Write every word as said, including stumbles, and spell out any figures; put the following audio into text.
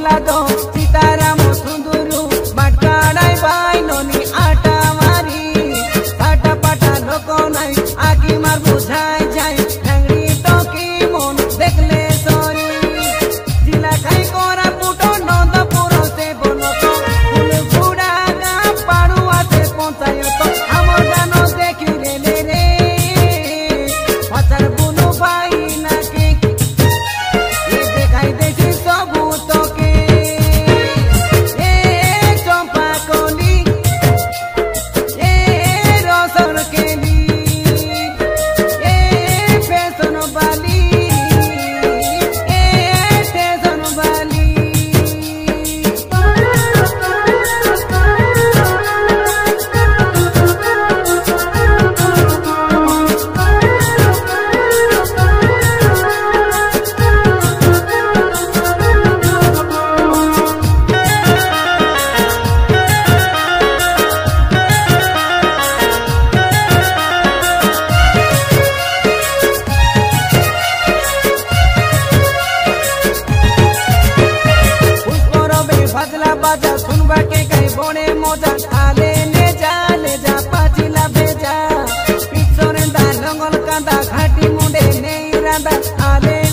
प्रहलाद सीताराम सुंदरू बाटकाड़ाई बाई नोनी आटा मारी साटा पाटा लोक नाई आकी मार बुझाई जाए ठंगड़ी तो की मन देखले सोरी जिला खाई कोरा पुटो नंदपुर से बोलो तो फूल फुड़ा गा पाड़ुआ से पहुंचायो तो हम जानो देखी रे ले रे पचर बुनु भाई ना के ये देखाई देसी सबू तो के ए चंपा कोली ए रोशन केली ए फैशन वाली ए स्टेशन वाली भजला बाजा सुनबा के कहीं बोने मोजा आले ले जा ले जा पाचिला भेजा पिछोरे दा लंगल कांदा घाटी मुंडे नहीं रांदा आले